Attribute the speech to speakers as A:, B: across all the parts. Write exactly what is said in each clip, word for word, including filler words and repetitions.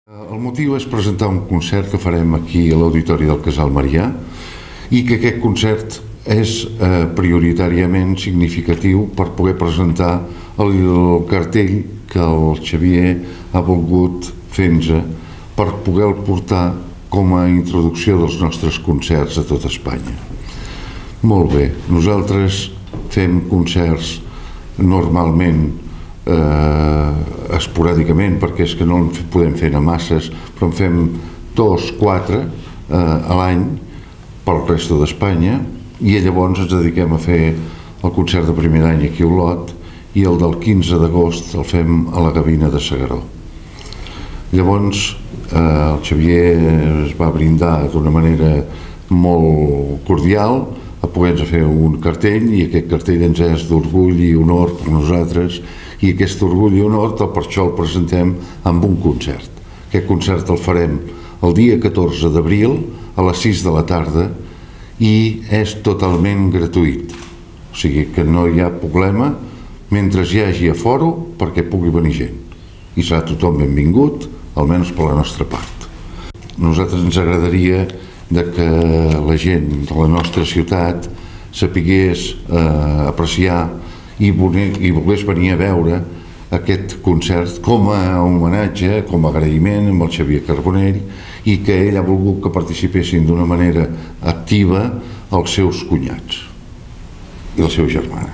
A: El motiu és presentar un concert que farem aquí a l'Auditori del Casal Marià i que aquest concert és eh, prioritàriament significatiu per poder presentar el cartell que el Xavier ha volgut fer-nos per poder portar com a introducció dels nostres concerts a tot Espanya. Molt bé, nosaltres fem concerts normalment eh, esporàdicament, perquè és que no en podem fer a masses, però en fem dos, quatre eh, a l'any pel resto d'Espanya, i llavors ens dediquem a fer el concert de primer any aquí a Olot, i el del quinze d'agost el fem a la Gavina de S'Agaró. Llavors eh, el Xavier es va brindar d'una manera molt cordial a poder-nos fer un cartell, i aquest cartell ens és d'orgull i honor per nosaltres, i aquest orgull i honor per això el presentem amb un concert. Aquest concert el farem el dia catorze d'abril a les sis de la tarda i és totalment gratuït, o sigui que no hi ha problema mentre hi hagi aforo perquè pugui venir gent, i serà tothom benvingut, almenys per la nostra part. A nosaltres ens agradaria que la gent de la nostra ciutat sapigués eh, apreciar i volgués venir a veure aquest concert com a homenatge, com a agraïment amb el Xavier Carbonell, i que ell ha volgut que participessin d'una manera activa els seus cunyats i la seva germana.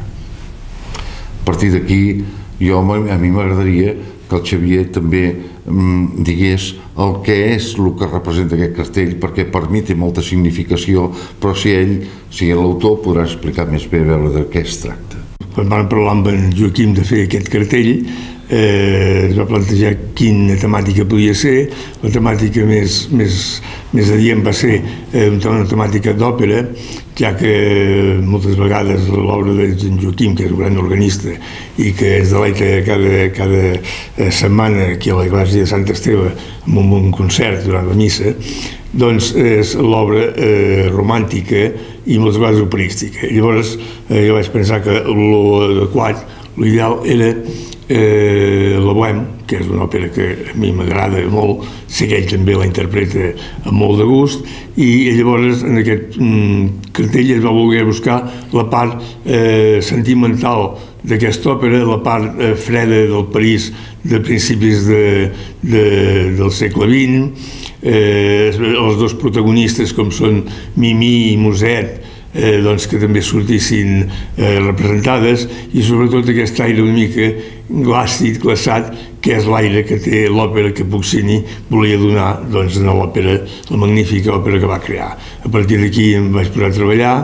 A: A partir d'aquí, jo, a mi m'agradaria que el Xavier també mm, digués el que és el que representa aquest cartell, perquè per mi té molta significació, però si ell, si l'autor, podrà explicar més bé a veure de què es tracta.
B: Quan vam parlar amb en Joaquim de fer aquest cartell, eh, es va plantejar quina temàtica podia ser. La temàtica més, més, més adient va ser eh, una temàtica d'òpera, ja que moltes vegades l'obra d'en Joaquim, que és un gran organista i que es deleita cada, cada setmana aquí a l'església de Sant Esteve amb un, un concert durant la missa, doncs és l'obra eh, romàntica i moltes vegades operística. Llavors eh, jo vaig pensar que l'adequat, l'ideal era eh, la Bohème, que és una òpera que a mi m'agrada molt, sé que ell també la interpreta amb molt de gust, i llavors en aquest mm, cartell es va voler buscar la part eh, sentimental d'aquesta òpera, la part eh, freda del París de principis de, de, del segle vint, eh, els dos protagonistes com són Mimí i Muset, eh, doncs que també sortissin eh, representades, i sobretot aquest aire una mica glàcid, glaçat, que és l'aire que té l'òpera que Puccini volia donar doncs, a l'òpera, la magnífica òpera que va crear. A partir d'aquí em vaig posar a treballar,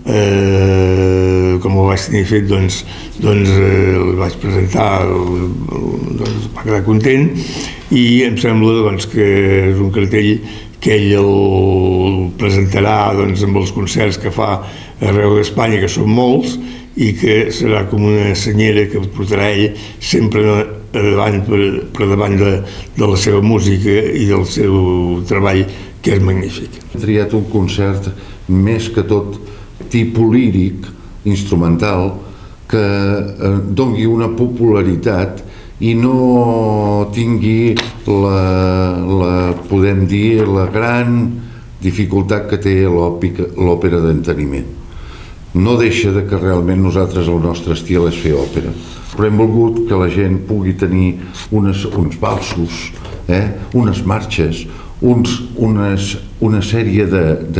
B: eh, com ho vaig tenir fet, doncs, doncs eh, el vaig presentar, doncs, va quedar content, i em sembla doncs, que és un cartell que ell el presentarà doncs, amb els concerts que fa arreu d'Espanya, que són molts, i que serà com una senyera que portarà ell sempre davant, per, per davant de, de la seva música i del seu treball, que és magnífic.
A: He triat un concert més que tot tipus líric, instrumental, que eh, doni una popularitat i no tingui la, la, podem dir, la gran dificultat que té l'òpera d'enteniment. No deixa de que realment nosaltres el nostre estil és fer òpera, però hem volgut que la gent pugui tenir unes, uns valsos, eh? unes marxes, uns, unes, una sèrie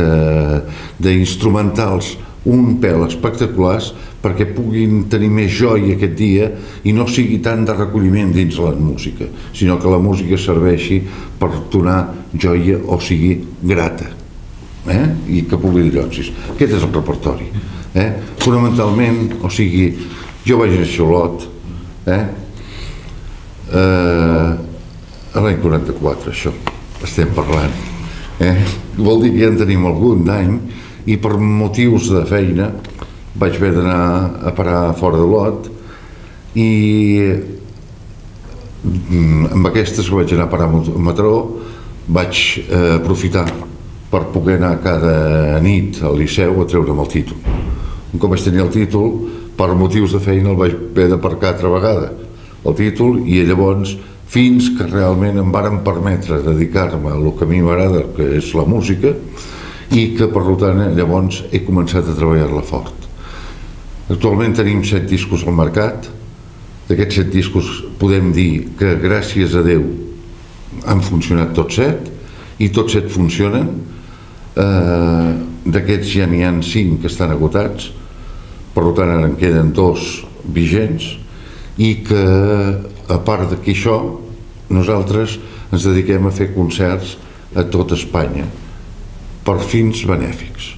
A: d'instrumentals un pèl espectaculars perquè puguin tenir més joia aquest dia i no sigui tant de recolliment dins la música, sinó que la música serveixi per donar joia, o sigui, grata, eh? i que pugui dir llocs. Aquest és el repertori. Eh? Fonamentalment, o sigui, jo vaig néixer a Olot, eh? Eh, a l'any quaranta-quatre, això, estem parlant. Eh? Vol dir que ja en tenim algun d'any, i per motius de feina vaig haver d'anar a parar fora d'Olot, i amb aquestes vaig anar a parar a Mataró, vaig eh, aprofitar per poder anar cada nit al Liceu a treure'm el títol. Un cop vaig tenir el títol, per motius de feina el vaig haver d'aparcar altra vegada, el títol, i llavors fins que realment em varen permetre dedicar-me a el que a mi m'agrada, que és la música, i que per tant llavors he començat a treballar-la fort. Actualment tenim set discos al mercat. D'aquests set discos podem dir que gràcies a Déu han funcionat tots set i tots set funcionen. Eh, d'aquests ja n'hi ha cinc que estan agotats, per tant ara en queden dos vigents, i que a part de que això nosaltres ens dediquem a fer concerts a tot Espanya per fins benèfics,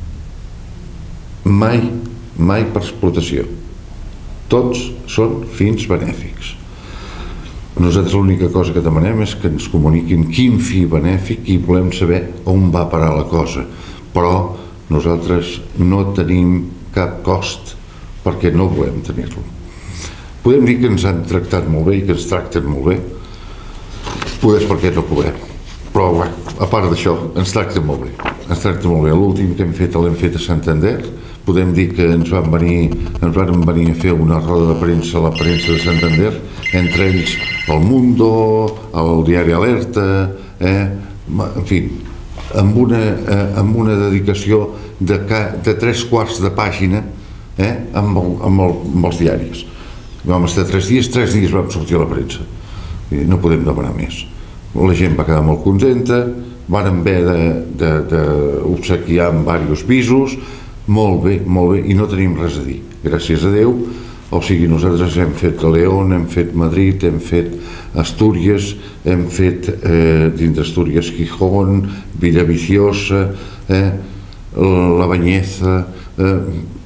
A: mai mai per explotació, tots són fins benèfics. Nosaltres l'única cosa que demanem és que ens comuniquin quin fi benèfic i volem saber on va parar la cosa, però nosaltres no tenim cap cost perquè no volem tenir-lo. Podem dir que ens han tractat molt bé i que ens tracten molt bé, poder és perquè no podem, però bé, a part d'això ens tracten molt bé, ens tracten molt bé. L'últim que hem fet l'hem fet a Santander. Podem dir que ens van venir, ens van venir a fer una roda de premsa a la premsa de Santander, entre ells El Mundo, el diari Alerta, eh? en fi, amb una, eh, amb una dedicació de, de tres quarts de pàgina eh? amb, el, amb, el, amb els diaris. Vam estar tres dies, tres dies vam sortir a la premsa. I no podem demanar més. La gent va quedar molt contenta, van haver d'obsequiar amb diversos pisos, molt bé, molt bé, i no tenim res a dir, gràcies a Déu. O sigui, nosaltres hem fet León, hem fet Madrid, hem fet Astúries, hem fet eh, dins d'Astúries Gijón, Villaviciosa, eh, la Banyeza, eh,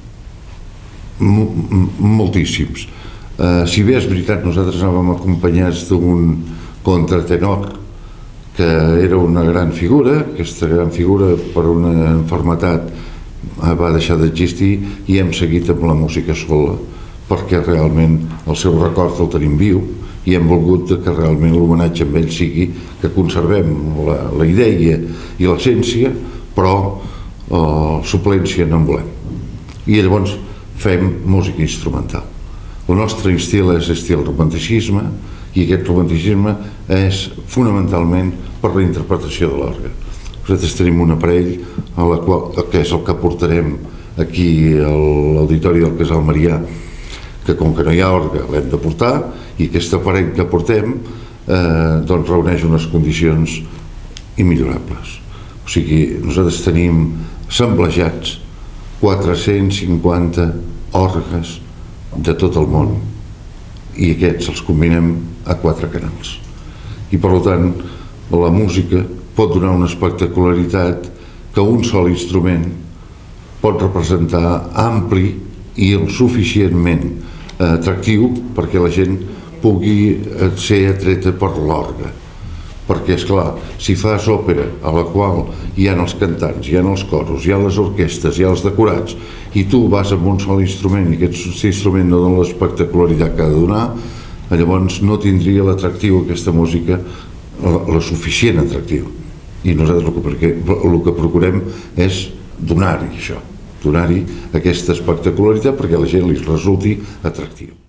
A: moltíssims. Eh, si bé és veritat, nosaltres anàvem acompanyats d'un contratenor que era una gran figura, aquesta gran figura per una malaltia va deixar d'existir i hem seguit amb la música sola perquè realment el seu record el tenim viu i hem volgut que realment l'homenatge amb ell sigui que conservem la, la idea i l'essència, però eh, suplència no en volem. I llavors fem música instrumental. El nostre estil és estil romanticisme i aquest romanticisme és fonamentalment per la interpretació de l'orgue. Nosaltres tenim un aparell a la qual, que és el que portarem aquí a l'auditori del Casal Marià, que com que no hi ha orgue l'hem de portar, i aquest aparell que portem eh, doncs reuneix unes condicions immillorables. O sigui, nosaltres tenim assemblejats quatre-cents cinquanta orgues de tot el món i aquests els combinem a quatre canals. I per tant, la música pot donar una espectacularitat que un sol instrument pot representar ampli i el suficientment atractiu perquè la gent pugui ser atreta per l'orgue. Perquè, esclar, si fas òpera a la qual hi ha els cantants, hi ha els coros, hi ha les orquestes, hi ha els decorats, i tu vas amb un sol instrument i aquest instrument no dona l'espectacularitat que ha de donar, llavors no tindria l'atractiu aquesta música, la suficient atractiu. I nosaltres el que procurem és donar-hi això, donar-hi aquesta espectacularitat perquè a la gent li resulti atractiu.